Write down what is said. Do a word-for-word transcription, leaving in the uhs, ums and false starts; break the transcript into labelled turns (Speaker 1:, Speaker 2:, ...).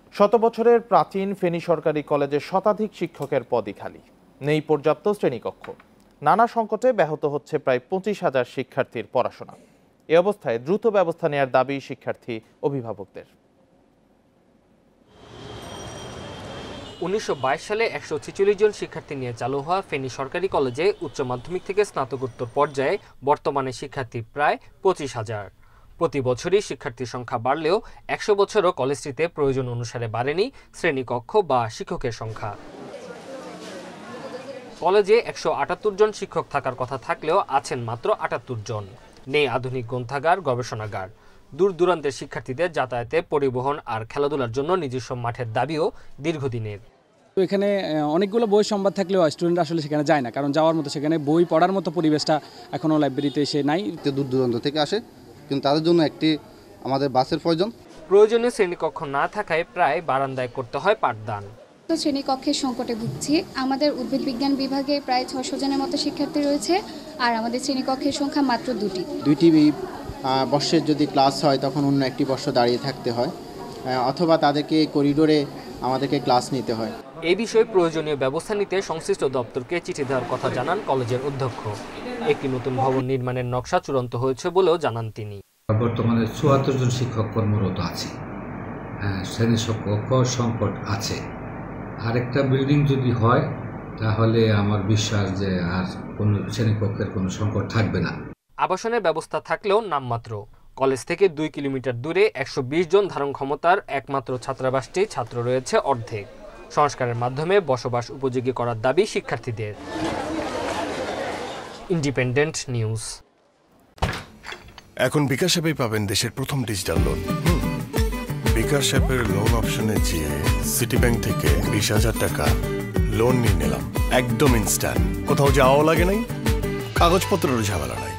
Speaker 1: শত বছরের প্রাচীন ফেনী সরকারি কলেজে শতাধিক শিক্ষকের পদই খালি, নেই পর্যাপ্ত শ্রেণীকক্ষ। নানা সংকটে ব্যাহত হচ্ছে প্রায় পঁচিশ হাজার শিক্ষার্থীর পড়াশোনা। এ অবস্থায় দ্রুত ব্যবস্থা নেওয়ার দাবি শিক্ষার্থী অভিভাবকদের।
Speaker 2: উনিশশো বাইশ সালে একশো ছেচল্লিশ জন শিক্ষার্থী নিয়ে চালু হওয়া ফেনী সরকারি কলেজে উচ্চ মাধ্যমিক থেকে স্নাতকোত্তর পর্যায়ে বর্তমানে শিক্ষার্থী প্রায় পঁচিশ হাজার। প্রতি বছরই শিক্ষার্থীর সংখ্যা বাড়লেও একশো বছরও কলেজটিতে প্রয়োজন অনুসারে বাড়েনি শ্রেণীকক্ষ বা শিক্ষকের সংখ্যা। কলেজে একশো আটাত্তর জন শিক্ষক থাকার কথা থাকলেও আছেন মাত্র আটাত্তর জন। নেই আধুনিক গ্রন্থাগার, গবেষণাগার। দূর দূরান্তের শিক্ষার্থীদের যাতায়াতে, পরিবহন আর খেলাধুলার জন্য নিজস্ব মাঠের দাবিও দীর্ঘদিনের।
Speaker 3: এখানে অনেকগুলো বই সম্ভার থাকলেও স্টুডেন্ট আসলে সেখানে যায় না, কারণ যাওয়ার মতো সেখানে বই পড়ার মতো পরিবেশটা এখনও লাইব্রেরিতে এসে নাই।
Speaker 4: দূর দূরান্ত থেকে আসে, কিন্তু তাদের জন্য একটি আমাদের বাসের প্রয়োজন।
Speaker 2: প্রয়োজনীয় শ্রেণীকক্ষ না থাকায় প্রায় বারান্দায় করতে হয় পাঠদান।
Speaker 5: শ্রেণীকক্ষের সংকটে ভুগছি। আমাদের উদ্ভিদ বিজ্ঞান বিভাগে প্রায় ছশো জনের মতো শিক্ষার্থী রয়েছে, আর আমাদের শ্রেণীকক্ষের সংখ্যা মাত্র দুটি।
Speaker 6: দুইটি বর্ষের যদি ক্লাস হয় তখন অন্য একটি বর্ষ দাঁড়িয়ে থাকতে হয়, অথবা তাদেরকে করিডোরে আমাদেরকে ক্লাস নিতে হয়।
Speaker 2: এই বিষয়ে প্রয়োজনীয় ব্যবস্থা নিতে সংশ্লিষ্ট দপ্তরকে চিঠি দেওয়ার কথা জানান কলেজের অধ্যক্ষ। একটি নতুন ভবন নির্মাণের নকশা চূড়ান্ত হয়েছে বলেও জানান তিনি।
Speaker 7: বর্তমানে চুয়াত্তর জন শিক্ষক কর্মরত আছে, শ্রেণী শিক্ষক সংকট আছে। আরেকটা বিল্ডিং যদি হয় তাহলে আমার বিশ্বাস যে আর কোনো শ্রেণীকক্ষের কোনো সংকট থাকবে না।
Speaker 2: আবাসনের ব্যবস্থা থাকলেও নামমাত্র। কলেজ থেকে দুই কিলোমিটার দূরে একশো বিশ জন ধারণ ক্ষমতার একমাত্র ছাত্রাবাসটি ছাত্র রয়েছে অর্ধেক। সংস্কারের মাধ্যমে বসবাস উপযোগী করার দাবি শিক্ষার্থীদের। Independent news.
Speaker 8: এখন বিকাশ অ্যাপেই পাবেন দেশের প্রথম ডিজিটাল লোন। বিকাশ অ্যাপের লোন অপশনে যেয়ে সিটি ব্যাংক থেকে বিশ হাজার টাকা লোন নিয়ে নিলাম, একদম ইনস্ট্যান্ট। কোথাও যাওয়াও লাগে নাই, কাগজপত্রেরও ঝামেলা নাই।